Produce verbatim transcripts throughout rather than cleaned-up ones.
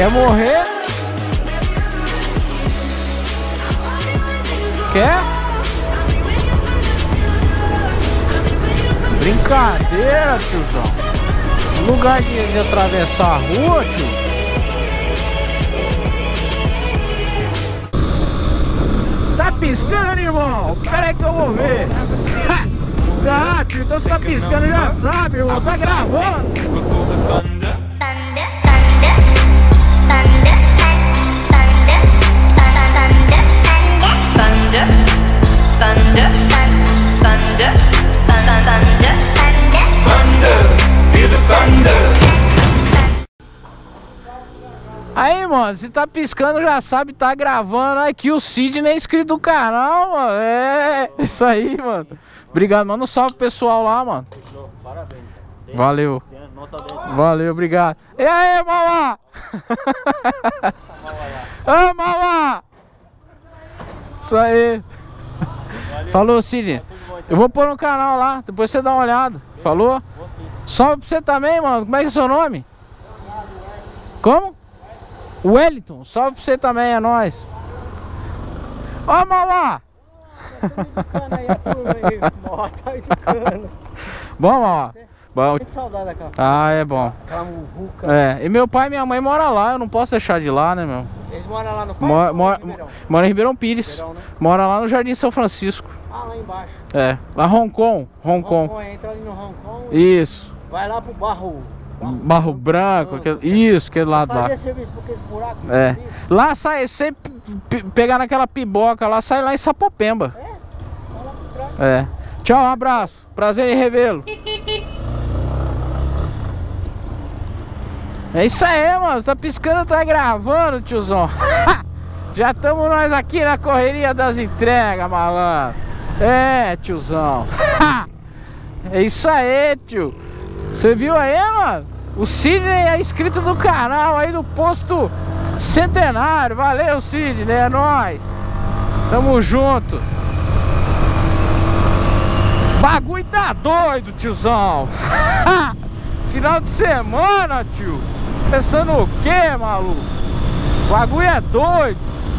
Quer morrer? Quer? Brincadeira, tiozão. No lugar de, de atravessar a rua, tio. Tá piscando, irmão? Pera aí que eu vou ver. Tá, tio, então você tá piscando, já sabe, irmão. Tá gravando. Aí, mano, se tá piscando, já sabe, tá gravando. Aqui o Sidney é inscrito no canal, mano. É, isso aí, mano. Obrigado, manda um salve pro pessoal lá, mano. Parabéns. Valeu. Valeu, obrigado. E aí, Mauá? Ô, Mauá! Isso aí. Falou, Sidney. Eu vou pôr no canal lá, depois você dá uma olhada. Falou? Salve pra você também, mano. Como é que é seu nome? Como? Wellington, salve pra você também, é nóis. Ó, Mauá! Bom, Mauá? Bom. Muito saudade daquela. Ah, é bom. Aquela muvuca. É, e meu pai e minha mãe moram lá, eu não posso deixar de ir lá, né, meu? Eles moram lá no pai? Mora, mora, em Ribeirão? mora em Ribeirão Pires. Ribeirão, né? Mora lá no Jardim São Francisco. Ah, lá embaixo. É, lá Hong Kong. Hong Kong. Hong Kong, entra ali no Hong Kong. Isso. Vai lá pro Barro. Barro, Barro Branco, aquele, isso, aquele lado lá. Fazer serviço por aqueles buracos. É. Ali. Lá sai, você pe- pegar naquela piboca lá, sai lá em Sapopemba. É? Vai lá por trás. É. Tchau, um abraço. Prazer em revê-lo. É isso aí, mano. Tá piscando, tá gravando, tiozão. Já estamos nós aqui na correria das entregas, malandro. É, tiozão. É isso aí, tio. Você viu aí, mano? O Sidney é inscrito do canal aí do Posto Centenário. Valeu, Sidney, é nóis. Tamo junto. Bagulho tá doido, tiozão. Final de semana, tio. Pensando o que, maluco? Bagulho é doido.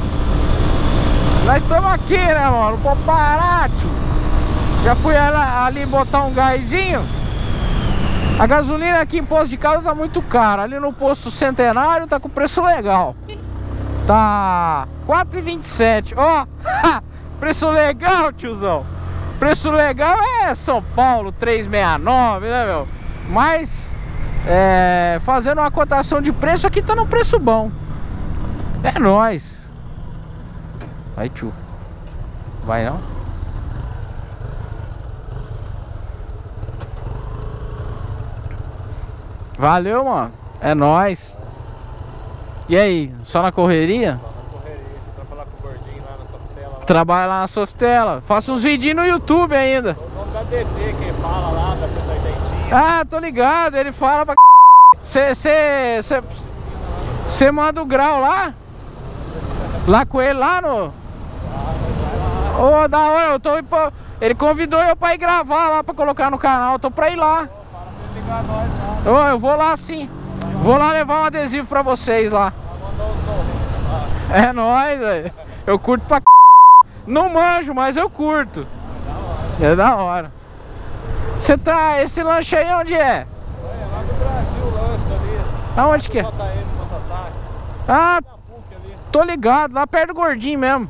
Nós estamos aqui, né, mano? Não pode parar, tio. Já fui ali botar um gásinho. A gasolina aqui em Poço de Caldas tá muito cara. Ali no Posto Centenário tá com preço legal. Tá quatro e vinte e sete. Ó, preço legal, tiozão. Preço legal é São Paulo, três e sessenta e nove, né, meu? Mas, é, fazendo uma cotação de preço, aqui tá no preço bom. É nóis. Aí, tio. Vai não? Valeu, mano. É nóis. E aí, só na correria? Só na correria. Você trabalha lá com o gordinho lá na Softela. Lá. Trabalha lá na Softela. Faço uns vídeos no YouTube ainda. O nome da D T, quem fala lá, da Santa Oitentinha. Ah, tô ligado. Ele fala pra... Cê, cê, cê, cê manda o grau lá? Lá com ele, lá no... Ô, oh, da hora, eu tô... Ele convidou eu pra ir gravar lá, pra colocar no canal. Eu tô pra ir lá. Ô, oh, eu vou lá sim. Vou lá levar um adesivo pra vocês lá. É nóis, velho. Eu curto pra c... Não manjo, mas eu curto. É da hora. Você tá... Esse lanche aí onde é? É lá do Brasil, o lanche ali. Aonde que é? Ah, tô ligado. Lá perto do Gordinho mesmo.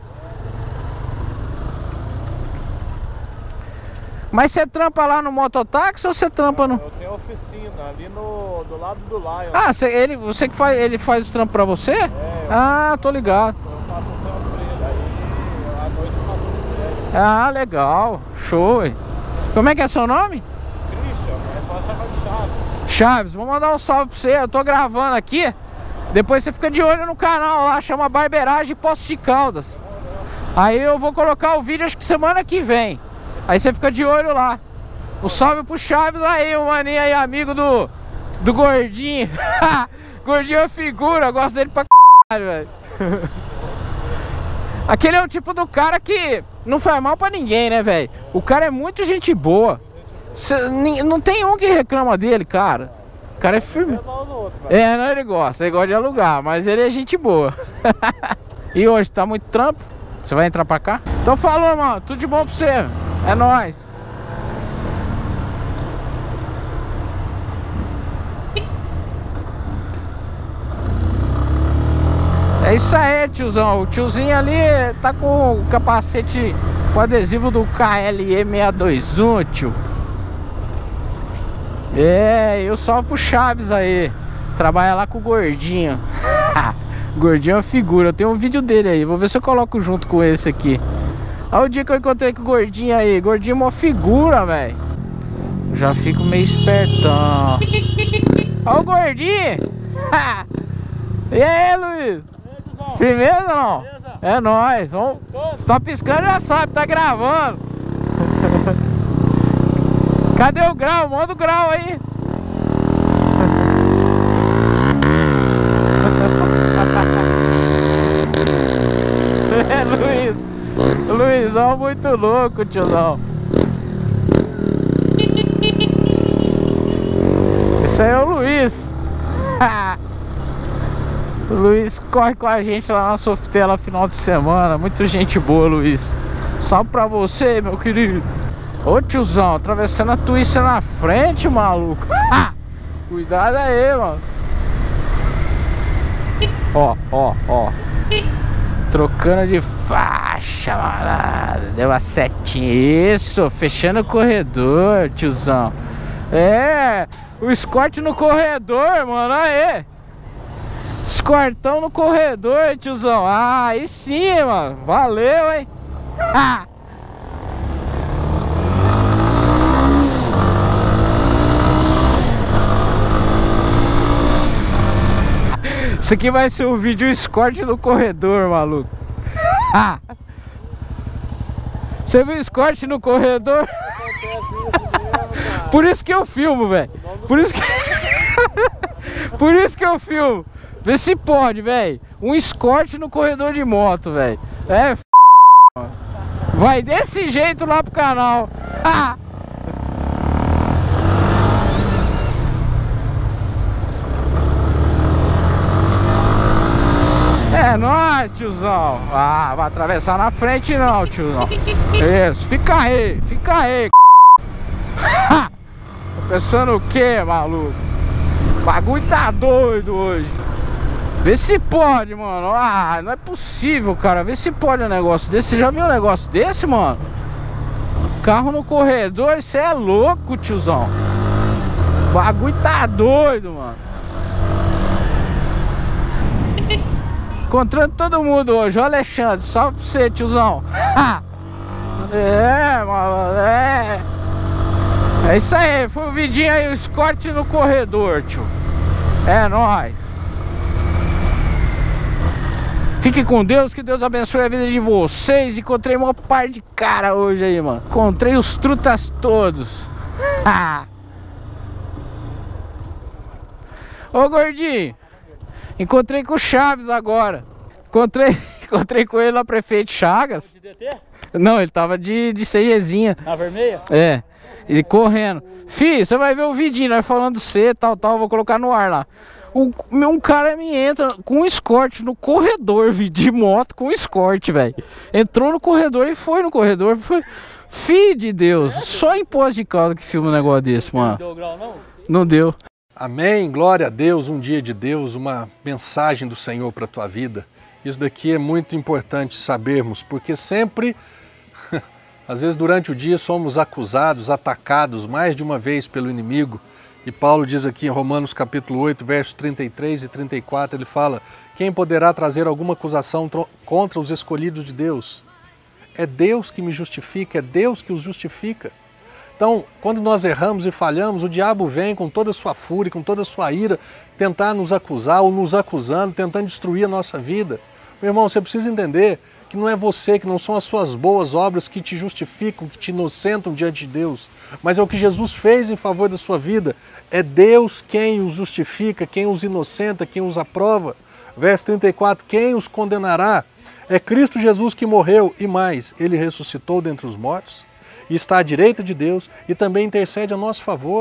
Mas você trampa lá no mototáxi ou você trampa no... Eu tenho oficina ali no, do lado do Lion. Ah, você, ele, você que faz, ele faz os trampos pra você? É, eu, ah, tô ligado. Eu faço o trampo pra ele, aí à noite eu faço o pra ele. Ah, legal, show, hein? Como é que é seu nome? Christian, mas pode chamar de Chaves. Chaves, vou mandar um salve pra você, eu tô gravando aqui. Depois você fica de olho no canal lá, chama Barbeiragem Poços de Caldas. Aí eu vou colocar o vídeo acho que semana que vem. Aí você fica de olho lá. Um salve pro Chaves aí, o maninho aí, amigo do, do Gordinho. Gordinho é figura, eu gosto dele pra caralho, velho. Aquele é o tipo do cara que não faz mal pra ninguém, né, velho? O cara é muito gente boa. Cê, não tem um que reclama dele, cara. cara é firme. Os outros, é, não, ele gosta, ele gosta de alugar, mas ele é gente boa. E hoje tá muito trampo? Você vai entrar pra cá? Então falou, mano, tudo de bom pra você. É nóis. É isso aí, tiozão. O tiozinho ali tá com o capacete com adesivo do K L E seiscentos e vinte e um, tio. É, eu salvo pro Chaves aí. Trabalha lá com o Gordinho. Gordinho é uma figura. Eu tenho um vídeo dele aí. Vou ver se eu coloco junto com esse aqui. Olha o dia que eu encontrei com o Gordinho aí. Gordinho é uma figura, velho. Já fico meio espertão. Olha o Gordinho. E aí, Luiz? Firmeza ou não? Beleza. É nóis. Vamos... Se tá piscando já sabe, tá gravando. Cadê o grau? Manda o grau aí. É, Luiz. Luizão muito louco, tiozão. Esse aí é o Luiz. O Luiz corre com a gente lá na Softela final de semana. Muito gente boa, Luiz. Salve pra você, meu querido. Ô tiozão, atravessando a Twist na frente, maluco. Cuidado aí, mano. Ó, ó, ó. Trocando de faixa, mano. Deu uma setinha. Isso, fechando o corredor, tiozão. É, o escorte no corredor, mano. Aê. Escortão no corredor, tiozão. Ah, aí sim, mano. Valeu, hein. Ah. Isso aqui vai ser um vídeo escorte no corredor, maluco. Ah. Você viu escorte no corredor? Por isso que eu filmo, velho. Por isso que... Por isso que eu filmo. Vê se pode, velho. Um escorte no corredor de moto, velho. É f... Vai desse jeito lá pro canal. Ah. É nóis, tiozão. Ah, vai atravessar na frente não, tiozão. Isso, fica aí, fica aí. Tá pensando o que, maluco? O bagulho tá doido hoje. Vê se pode, mano. Ah, não é possível, cara. Vê se pode um negócio desse. Você já viu um negócio desse, mano? Carro no corredor, isso é louco, tiozão. O bagulho tá doido, mano. Encontrando todo mundo hoje. Ó, Alexandre, salve pra você, tiozão. É, mano, é. É isso aí, foi um vidinho aí, o escorte no corredor, tio. É nóis. Fique com Deus, que Deus abençoe a vida de vocês. Encontrei uma par de cara hoje aí, mano. Encontrei os trutas todos. Ô, gordinho, encontrei com o Chaves agora. Encontrei, encontrei com ele lá, prefeito Chagas. De D T? Não, ele tava de, de CGzinha. Na vermelha? É. Ele correndo. Fih, você vai ver o vidinho, nós falando C, tal, tal, vou colocar no ar lá. Um, um cara me entra com um escorte no corredor, vi, de moto com escorte, velho. Entrou no corredor e foi no corredor. Foi. Filho de Deus, só em Poços de Caldas que filma um negócio desse, mano. Não deu grau, não? Não deu. Amém, glória a Deus, um dia de Deus, uma mensagem do Senhor para a tua vida. Isso daqui é muito importante sabermos, porque sempre, às vezes durante o dia, somos acusados, atacados mais de uma vez pelo inimigo. E Paulo diz aqui em Romanos capítulo oito, versos trinta e três e trinta e quatro, ele fala: quem poderá trazer alguma acusação contra os escolhidos de Deus? É Deus que me justifica, é Deus que os justifica. Então, quando nós erramos e falhamos, o diabo vem com toda a sua fúria, com toda a sua ira, tentar nos acusar ou nos acusando, tentando destruir a nossa vida. Meu irmão, você precisa entender que não é você, que não são as suas boas obras que te justificam, que te inocentam diante de Deus, mas é o que Jesus fez em favor da sua vida. É Deus quem os justifica, quem os inocenta, quem os aprova. Verso trinta e quatro, quem os condenará? É Cristo Jesus que morreu e mais, Ele ressuscitou dentre os mortos e está à direita de Deus e também intercede a nosso favor.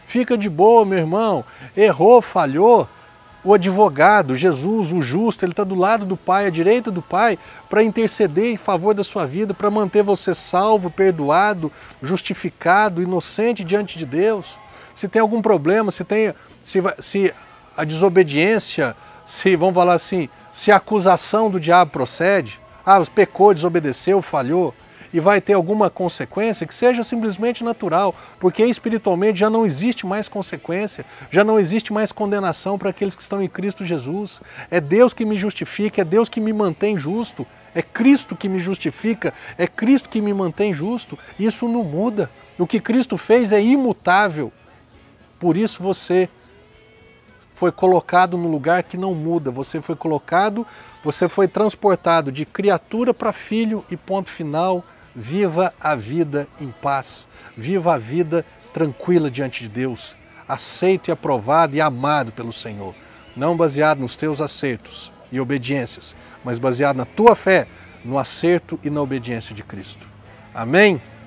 Fica de boa, meu irmão. Errou, falhou. O advogado, Jesus, o justo, ele está do lado do Pai, à direita do Pai, para interceder em favor da sua vida, para manter você salvo, perdoado, justificado, inocente diante de Deus. Se tem algum problema, se, tem, se, se a desobediência, se, vamos falar assim, se a acusação do diabo procede, ah, pecou, desobedeceu, falhou, e vai ter alguma consequência, que seja simplesmente natural, porque espiritualmente já não existe mais consequência, já não existe mais condenação para aqueles que estão em Cristo Jesus. É Deus que me justifica, é Deus que me mantém justo, é Cristo que me justifica, é Cristo que me mantém justo. Isso não muda. O que Cristo fez é imutável. Por isso você foi colocado no lugar que não muda, você foi colocado, você foi transportado de criatura para filho e ponto final. Viva a vida em paz, viva a vida tranquila diante de Deus, aceito e aprovado e amado pelo Senhor, não baseado nos teus acertos e obediências, mas baseado na tua fé, no acerto e na obediência de Cristo. Amém?